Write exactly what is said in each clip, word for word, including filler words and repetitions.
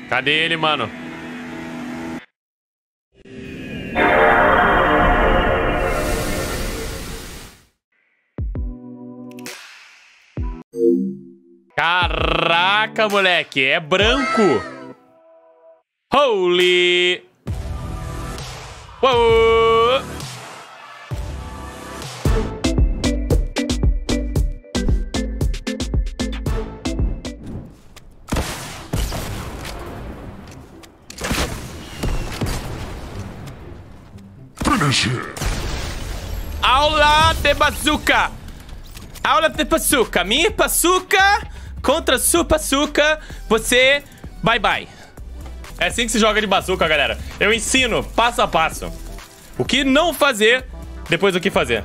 Cadê ele, mano? Caraca, moleque. É branco. Holy. Uou. Aula de bazooka. Aula de bazooka. Minha bazooka contra sua bazooka. Você, bye bye. É assim que se joga de bazooka, galera. Eu ensino passo a passo o que não fazer, depois o que fazer.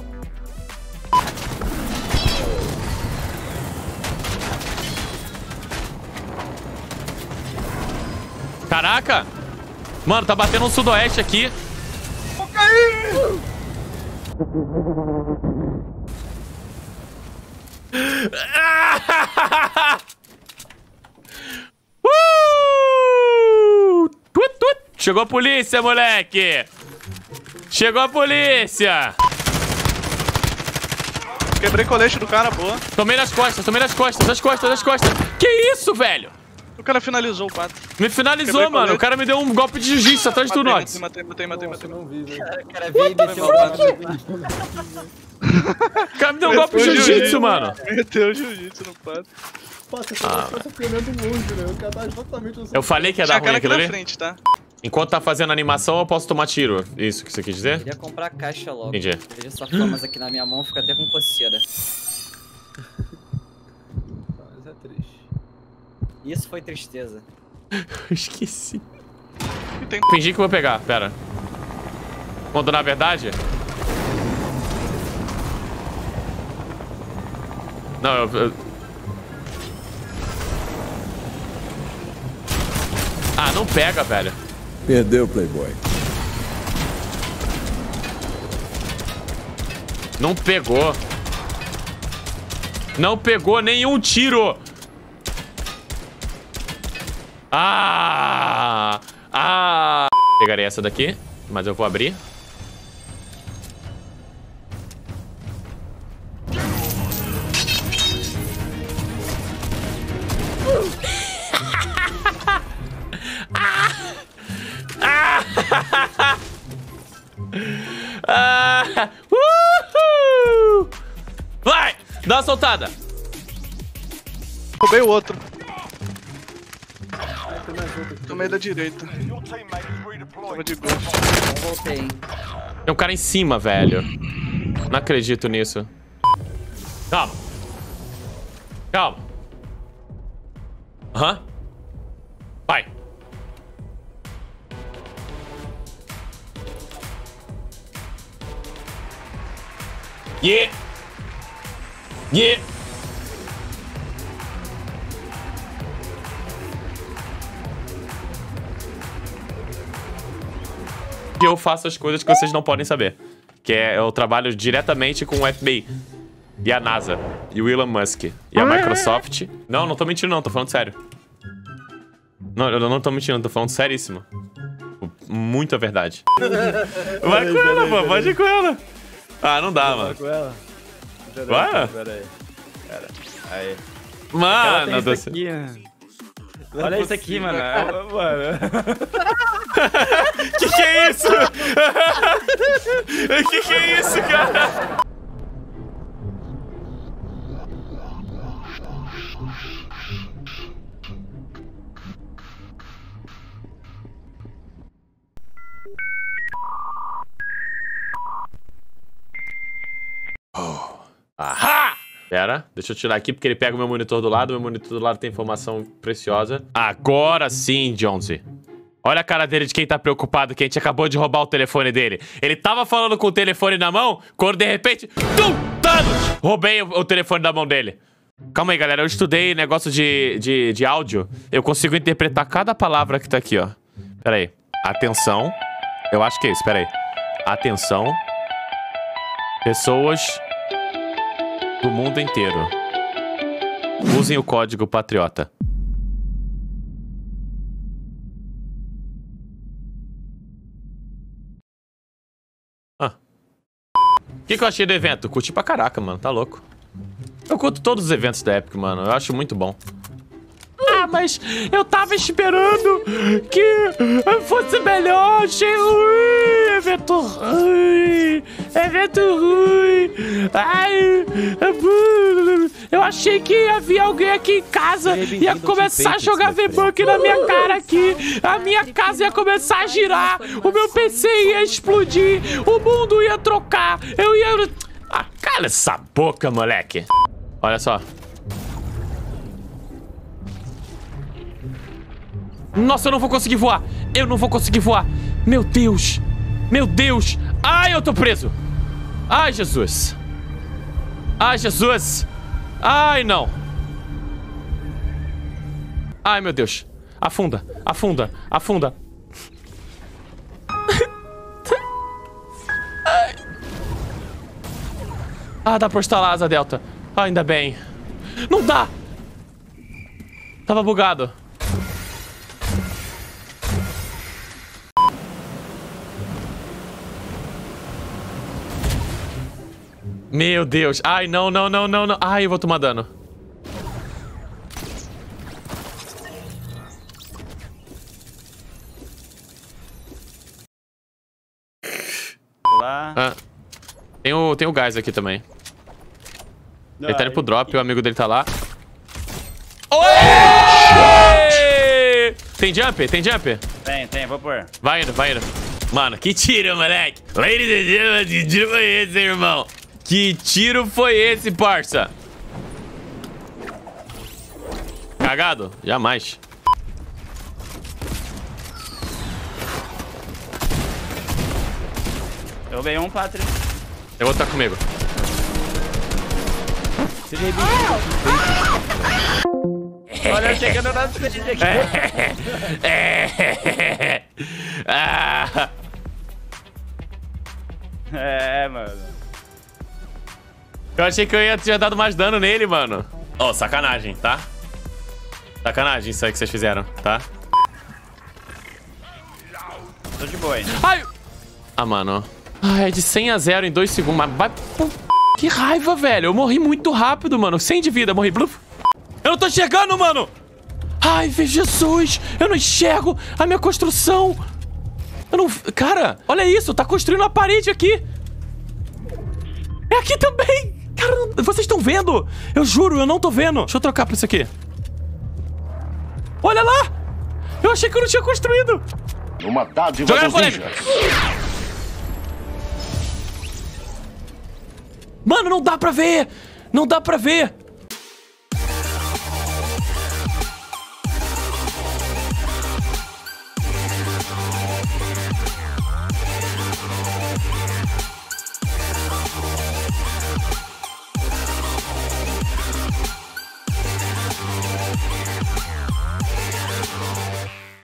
Caraca. Mano, tá batendo um sudoeste aqui. Vou cair! uh! Tut, tut. Chegou a polícia, moleque! Chegou a polícia! Quebrei colete do cara, boa. Tomei nas costas, tomei nas costas, nas costas, nas costas. Que isso, velho? O cara finalizou o pato. Me finalizou, Quebrei mano. colete. O cara me deu um golpe de jiu-jitsu atrás do Notes. Matei, matei, matei, matei, matei. Não vi, velho. Cara, o cara veio e meteu o pato. O cara me deu um golpe de jiu-jitsu, mano. Meteu o jiu-jitsu no pato. Pô, você tá surpreendendo muito, né? O cara tá exatamente assim. Eu falei que ia dar Tinha ruim cara aqui aquilo na ali. frente, tá? Enquanto tá fazendo animação, eu posso tomar tiro. Isso que você quis dizer? Queria comprar a caixa logo. Entendi. Veja essa famas aqui na minha mão, fica até com coceira. Mas é triste. Isso foi tristeza. Esqueci. E tem... Fingi que eu vou pegar, pera. Quando na verdade... Não, eu... eu... Ah, não pega, velho. Perdeu, Playboy. Não pegou. Não pegou nenhum tiro. Ah! Ah! Pegarei essa daqui, mas eu vou abrir. Ah! Uhul! Vai! Dá uma soltada! Roubei o outro. Tomei da direita. Tava de ghost. Não voltei, hein. Tem um cara em cima, velho. Não acredito nisso. Calma. Calma. Aham. Vai. Yeah. Yeah. Que eu faço as coisas que vocês não podem saber. Que é, eu trabalho diretamente com o F B I. E a NASA. E o Elon Musk. E a Microsoft. Não, não tô mentindo não, tô falando sério. Não, eu não tô mentindo, tô falando seríssimo. Muita verdade. Vai com ela, pô, pode ir com ela. Ah, não dá, mano. Vai com ela. Pera Vai? aí, pera aí. Pera. Aí. Mano, Ela tem do isso aqui, mano. Olha isso aqui, mano. Mano. Que que é isso? Que que é isso, cara? Oh. Ahá! Pera, deixa eu tirar aqui porque ele pega o meu monitor do lado. Meu monitor do lado tem informação preciosa. Agora sim, Jonesy. Olha a cara dele de quem tá preocupado que a gente acabou de roubar o telefone dele. Ele tava falando com o telefone na mão, quando de repente... Tum! Thanos! Roubei o, o telefone da mão dele. Calma aí, galera. Eu estudei negócio de, de, de áudio. Eu consigo interpretar cada palavra que tá aqui, ó. Pera aí. Atenção. Eu acho que é isso, pera aí. Atenção. Pessoas do mundo inteiro. Usem o código Patriota. O que, que eu achei do evento? Curti pra caraca, mano. Tá louco. Eu curto todos os eventos da Epic, mano. Eu acho muito bom. Ah, mas eu tava esperando que fosse melhor. Achei ruim. Evento ruim. Evento ruim. Ai. Eu achei que havia alguém aqui em casa. Ia começar a jogar V-Buck na minha cara aqui. A minha casa ia começar a girar. O meu P C ia explodir. O mundo ia trocar. Eu ia... Ah, cala essa boca, moleque. Olha só. Nossa, eu não vou conseguir voar. Eu não vou conseguir voar. Meu Deus. Meu Deus. Ai, eu tô preso. Ai, Jesus. Ai, Jesus. Ai, não. Ai, meu Deus. Afunda. Afunda. Afunda. Ai. Ah, dá pra instalar a asa delta. Ah, ainda bem. Não dá. Tava bugado. Meu Deus. Ai, não, não, não, não, não. Ai, eu vou tomar dano. Lá. Ah, tem o, tem o gás aqui também. Não, Ele tá indo pro drop, aí. o amigo dele tá lá. Oi! Tem jump? Tem jump? Tem, tem, vou pôr. Vai indo, vai indo. Mano, que tiro, moleque. Ladies and gentlemen, que tiro foi esse, irmão? Que tiro foi esse, parça? Cagado? Jamais. Eu roubei um, Patrick. Eu vou estar comigo. Olha, chegando na frente aqui. Ah. É, mano. Eu achei que eu ia ter dado mais dano nele, mano. Ó, oh, sacanagem, tá? Sacanagem isso aí que vocês fizeram, tá? Tô de boa, hein? Ai! Ah, mano. Ai, é de cem a zero em dois segundos. Mas vai... Que raiva, velho. Eu morri muito rápido, mano. cem de vida, morri. Bluf. Eu não tô enxergando, mano. Ai, Jesus. Eu não enxergo a minha construção. Eu não... Cara, olha isso. Tá construindo uma parede aqui. É aqui também. Cara, vocês estão vendo? Eu juro, eu não tô vendo. Deixa eu trocar pra isso aqui. Olha lá. Eu achei que eu não tinha construído. Uma dádiva Jogar dos polêmica. ninjas. Mano, não dá pra ver. Não dá pra ver.